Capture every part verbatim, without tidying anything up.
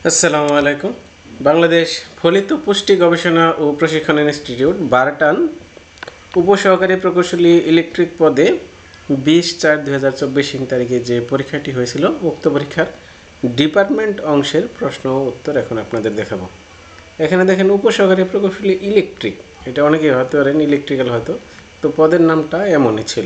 আসসালামু আলাইকুম। বাংলাদেশ ফলিত পুষ্টি গবেষণা ও প্রশিক্ষণ ইনস্টিটিউট বারটান উপসহকারী প্রকৌশলী ইলেকট্রিক পদে বিশ চার দুই হাজার চব্বিশ তারিখে যে পরীক্ষাটি হয়েছিল, উক্ত পরীক্ষার ডিপার্টমেন্ট অংশের প্রশ্ন ও উত্তর এখন আপনাদের দেখাবো। এখানে দেখেন উপসহকারী প্রকৌশলী ইলেকট্রিক, এটা অনেকেই হতে পারেন ইলেকট্রিক্যাল হয়তো, তো পদের নামটা এমনই ছিল।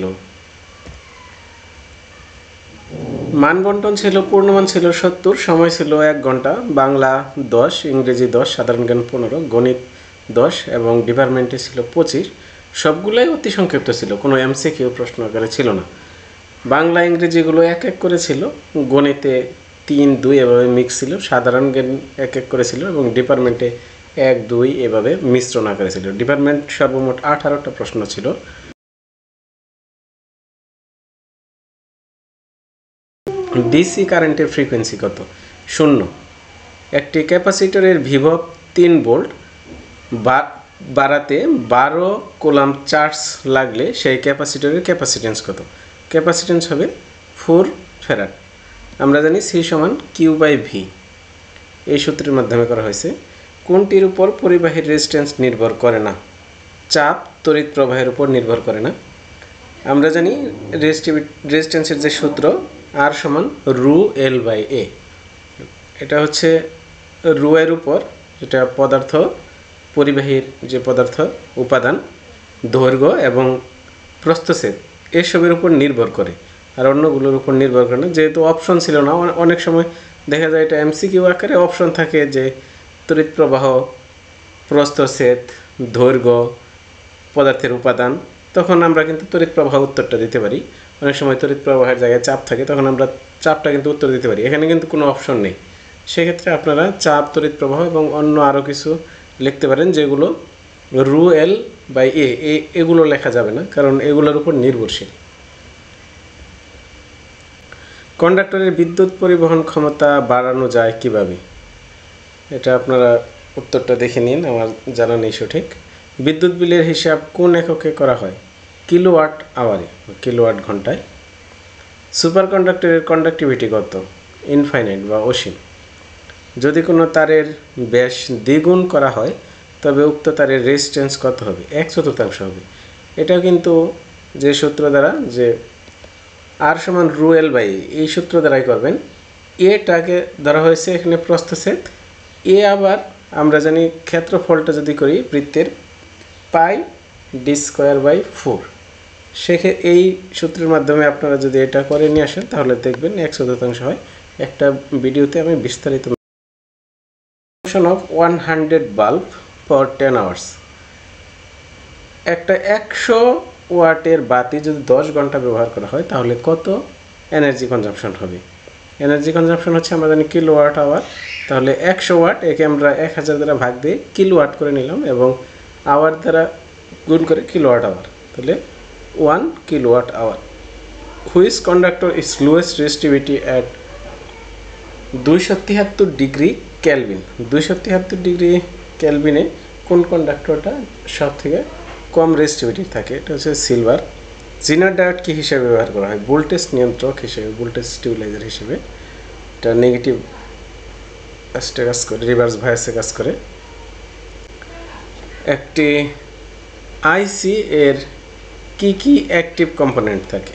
মানবন্টন ছিল, পূর্ণমান ছিল সত্তর, সময় ছিল এক ঘন্টা, বাংলা দশ, ইংরেজি দশ, সাধারণ জ্ঞান পনেরো, গণিত দশ এবং ডিপার্টমেন্টে ছিল পঁচিশ। সবগুলোই অতি সংক্ষিপ্ত ছিল, কোনো এমসিকিউ প্রশ্ন আকারে ছিল না। বাংলা ইংরেজিগুলো এক এক করে ছিল, গণিতে তিন দুই এভাবে মিক্স ছিল, সাধারণ জ্ঞান এক এক করে ছিল এবং ডিপার্টমেন্টে এক দুই এভাবে মিশ্রণ আকারে ছিল। ডিপার্টমেন্ট সর্বমোট আঠারোটা প্রশ্ন ছিল। ডিসি কারেন্টের ফ্রিকোয়েন্সি কত? শূন্য। একটি ক্যাপাসিটরের বিভব তিন ভোল্ট বাড়াতে বারো কুলাম্ব চার্জ লাগলে সেই ক্যাপাসিটরের ক্যাপাসিটেন্স কত? ক্যাপাসিটেন্স হবে ফোর ফ্যারাড। আমরা জানি সি সমান কিউ বাই ভি, এই সূত্রের মাধ্যমে করা হয়েছে। কোনটির উপর পরিবাহীর রেজিস্ট্যান্স নির্ভর করে না? চাপ তড়িৎ প্রবাহের উপর নির্ভর করে না। আমরা জানি রেজিস্ট্যান্সের যে সূত্র আর সমান রু এল বাই এ, এটা হচ্ছে রু এর উপর, যেটা পদার্থ পরিবাহীর যে পদার্থ উপাদান, দৈর্ঘ্য এবং প্রস্থচ্ছেদ এসবের উপর নির্ভর করে, আর অন্যগুলোর উপর নির্ভর করে না। যেহেতু অপশন ছিল না, অনেক সময় দেখা যায় এটা এমসিকিউ আকারে অপশন থাকে যে তড়িৎ প্রবাহ, প্রস্থচ্ছেদ, দৈর্ঘ্য, পদার্থের উপাদান, তখন আমরা কিন্তু তড়িৎ প্রবাহ উত্তরটা দিতে পারি। অনেক সময় তড়িৎ প্রবাহের জায়গায় চাপ থাকে, তখন আমরা চাপটা কিন্তু উত্তর দিতে পারি। এখানে কিন্তু কোনো অপশন নেই, সেক্ষেত্রে আপনারা চাপ, তড়িৎ প্রবাহ এবং অন্য আরও কিছু লিখতে পারেন, যেগুলো রু এল বাই এ এগুলো লেখা যাবে না, কারণ এগুলোর উপর নির্ভরশীল। কন্ডাক্টরের বিদ্যুৎ পরিবহন ক্ষমতা বাড়ানো যায় কিভাবে? এটা আপনারা উত্তরটা দেখে নিন, আমার জানা নেই সঠিক। বিদ্যুৎ বিলের হিসাব কোন এককে করা হয়? কিলোওয়াট আওয়ারে, কিলোওয়াট ঘন্টায়। সুপার কন্ডাক্টরের কন্ডাক্টিভিটি কত? ইনফাইনাইট বা অসীম। যদি কোনো তারের ব্যাস দ্বিগুণ করা হয় তবে উক্ত তারের রেজিস্ট্যান্স কত হবে? এক চতুর্থাংশ হবে। এটাও কিন্তু যে সূত্র দ্বারা, যে আর সমান রু এল বাই এই সূত্র দ্বারাই করবেন। এটাকে ধরা হয়েছে এখানে প্রস্থচ্ছেদ, এ আবার আমরা জানি ক্ষেত্রফলটা যদি করি বৃত্তের pi D square by four, সেক্ষে এই সূত্রের মাধ্যমে আপনারা যদি এটা করে নিয়ে আসেন তাহলে দেখবেন এক চতুর্থাংশ হয়। একটা ভিডিওতে আমি বিস্তারিত of one hundred bulb for ten hours. একটা একশো ওয়াটের বাতি যদি দশ ঘন্টা ব্যবহার করা হয় তাহলে কত এনার্জি কনজাম্পশন হবে? এনার্জি কনজাম্পশন হচ্ছে আমরা জানি কিলো ওয়াট আওয়ার, তাহলে একশো ওয়াট একে আমরা এক হাজার দ্বারা ভাগ দিয়ে কিলো ওয়াট করে নিলাম এবং আওয়ার দ্বারা গুণ করে কিলো ওয়াট আওয়ার, তাহলে one kilo watt hour. Which conductor is lowest resistivity at দুইশো তিয়াত্তর ডিগ্রি ক্যালভিন? দুইশো তিয়াত্তর ডিগ্রি ক্যালভিনে কোন কন্ডাক্টরটা সব থেকে কম রেজিস্টিভিটি থাকে? এটা হচ্ছে সিলভার। জিনার ডায়োড কী হিসেবে ব্যবহার করা হয়? ভোল্টেজ নিয়ন্ত্রক হিসেবে, ভোল্টেজ স্টেবিলাইজার হিসেবে। এটা নেগেটিভ আসতে কাজ করে, রিভার্স ভায়াসে কাজ করে। একটি আইসি এর কি কি অ্যাক্টিভ কম্পোনেন্ট থাকে?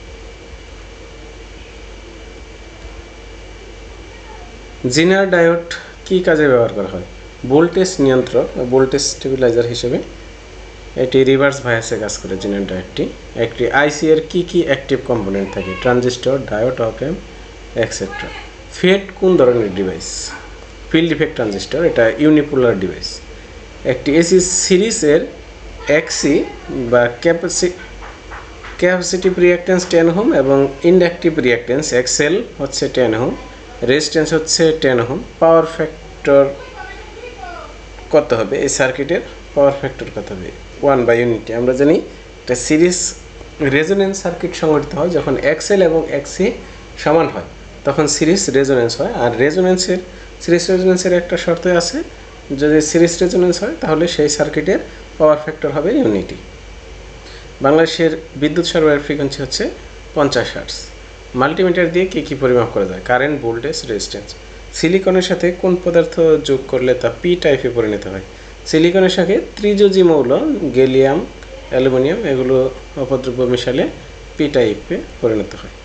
জিনার ডায়োড কি কাজে ব্যবহার করা হয়? ভোল্টেজ নিয়ন্ত্রক, ভোল্টেজ স্টেবিলাইজার হিসেবে। এটি রিভার্স ভায়াসে কাজ করে জিনার ডায়োডটি। একটি আইসি এর কি কি অ্যাক্টিভ কম্পোনেন্ট থাকে? Transistor, diode, op amp, etcetera. FET কোন ধরনের ডিভাইস? ফিল্ড ইফেক্ট ট্রানজিস্টর, এটা ইউনিপোলার ডিভাইস। একটি এসি সিরিজের এক্সি বা ক্যাপাসি ক্যাপাসিটিভ রিঅ্যাক্টেন্স টেন ওহম এবং ইন্ডাকটিভ রিঅ্যাক্টেন্স এক্সেল হচ্ছে টেন ওহম, রেজিস্ট্যান্স হচ্ছে টেন ওহম। পাওয়ার ফ্যাক্টর কত হবে এই সার্কিটের? পাওয়ার ফ্যাক্টর কত হবে? One by unity. আমরা জানি একটা সিরিজ রেজোনেন্স সার্কিট সংগঠিত হয় যখন এক্সেল এবং এক্সি সমান হয়, তখন সিরিজ রেজোনেন্স হয়। আর রেজোনেন্সের সিরিজ রেজোনেন্সের একটা শর্ত আছে, যদি সিরিজ রেজোনেন্স হয় তাহলে সেই সার্কিটের পাওয়ার ফ্যাক্টর হবে ইউনিটি। বাংলাদেশের বিদ্যুৎ সরবরাহের ফ্রিকোয়েন্সি হচ্ছে পঞ্চাশ হার্টজ। মাল্টিমিটার দিয়ে কী কী পরিমাপ করা যায়? Current, voltage, resistance. সিলিকনের সাথে কোন পদার্থ যোগ করলে তা পি টাইপে পরিণত হয়? সিলিকনের সাথে ত্রিযোজী মৌল গ্যালিয়াম, অ্যালুমিনিয়াম এগুলো অপদ্রব্য মিশালে পি টাইপে পরিণত হয়।